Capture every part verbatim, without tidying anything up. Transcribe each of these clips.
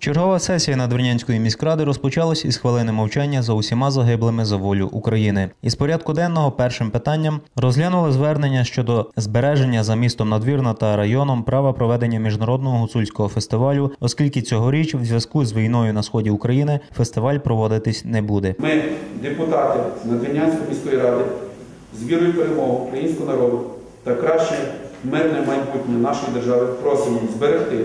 Чергова сесія Надвірнянської міськради розпочалась із хвилини мовчання за усіма загиблими за волю України. Із порядку денного першим питанням розглянули звернення щодо збереження за містом Надвірна та районом права проведення міжнародного гуцульського фестивалю, оскільки цьогоріч в зв'язку з війною на сході України фестиваль проводитись не буде. Ми, депутати Надвірнянської міської ради, з вірою в перемогу українського народу та краще мирне майбутнє нашої держави просимо зберегти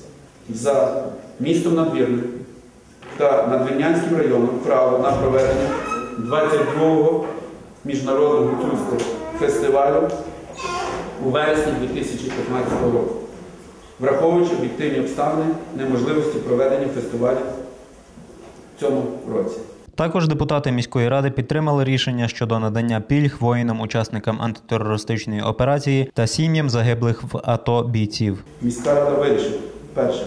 за містом Надвірним та Надвірнянським районом право на проведення двадцять другого міжнародного гуцульського фестивалю у вересні дві тисячі п'ятнадцятого року, враховуючи об'єктивні обставини неможливості проведення фестивалю в цьому році. Також депутати міської ради підтримали рішення щодо надання пільг воїнам-учасникам антитерористичної операції та сім'ям загиблих в АТО бійців. Міська рада вирішила, перше,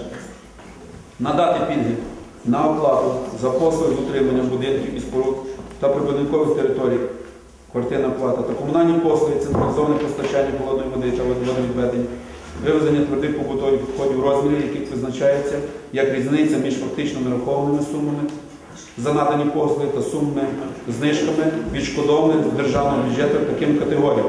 надати пільги на оплату за послуги з утримання будинків і споруд та прибудинкових територій, квартирна плата та комунальні послуги, централізоване постачання холодної води та водовідведення, вивезення твердих побутових відходів в розмірі, яких визначається як різниця між фактично нарахованими сумами за надані послуги та сумами знижками, відшкодованими з державного бюджету таким категоріям: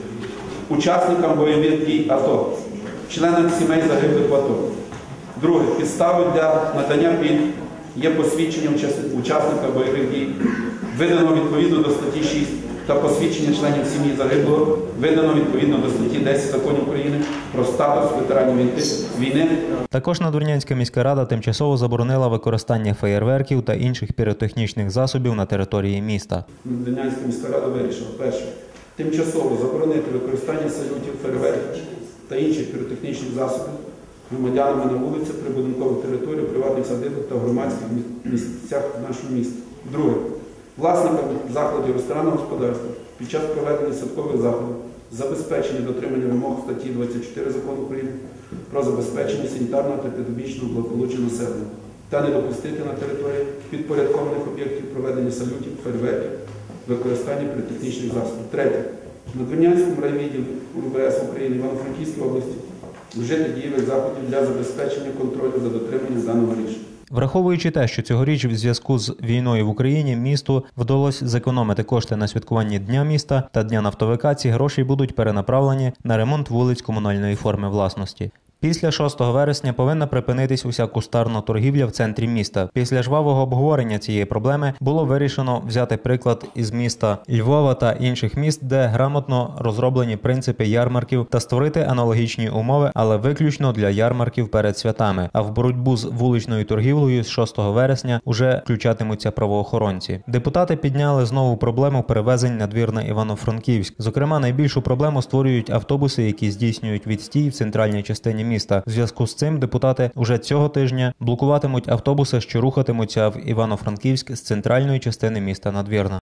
учасникам бойових дій АТО, членам сімей загиблих в АТО. Друге. Підставою для надання пільг є посвідчення учасника бойових дій, видано відповідно до статті шість, та посвідчення членів сім'ї загиблого, видано відповідно до статті десять Закону України про статус ветеранів війни. Також Надвірнянська міська рада тимчасово заборонила використання феєрверків та інших піротехнічних засобів на території міста. Надвірнянська міська рада вирішила, перше, тимчасово заборонити використання салютів, феєрверків та інших піротехнічних засобів громадянами на вулицях, прибудинкових територіях, приватних садибах та громадських місцях нашого міста. Друге. Власникам закладів ресторанного господарства під час проведення святкових заходів забезпечення дотримання вимог статті двадцять чотири Закону України про забезпечення санітарного та педагогічного благополуччя населення та не допустити на території підпорядкованих об'єктів проведення салютів, фейерверків, використання піротехнічних засобів. Третє. В Надвірнянському райвідділі УМВС України Івано-Франківської області вжити дієвих заходів для забезпечення контролю за дотриманням даного рішення. Враховуючи те, що цьогоріч в зв'язку з війною в Україні місту вдалося зекономити кошти на святкуванні Дня міста та Дня нафтовика, ці гроші будуть перенаправлені на ремонт вулиць комунальної форми власності. Після шостого вересня повинна припинитись уся кустарна торгівля в центрі міста. Після жвавого обговорення цієї проблеми було вирішено взяти приклад із міста Львова та інших міст, де грамотно розроблені принципи ярмарків, та створити аналогічні умови, але виключно для ярмарків перед святами. А в боротьбу з вуличною торгівлею з шостого вересня уже включатимуться правоохоронці. Депутати підняли знову проблему перевезень Надвірна-Івано-Франківськ. Зокрема, найбільшу проблему створюють автобуси, які здійснюють відстій в центральній частині міста. В зв'язку з цим депутати уже цього тижня блокуватимуть автобуси, що рухатимуться в Івано-Франківськ з центральної частини міста Надвірна.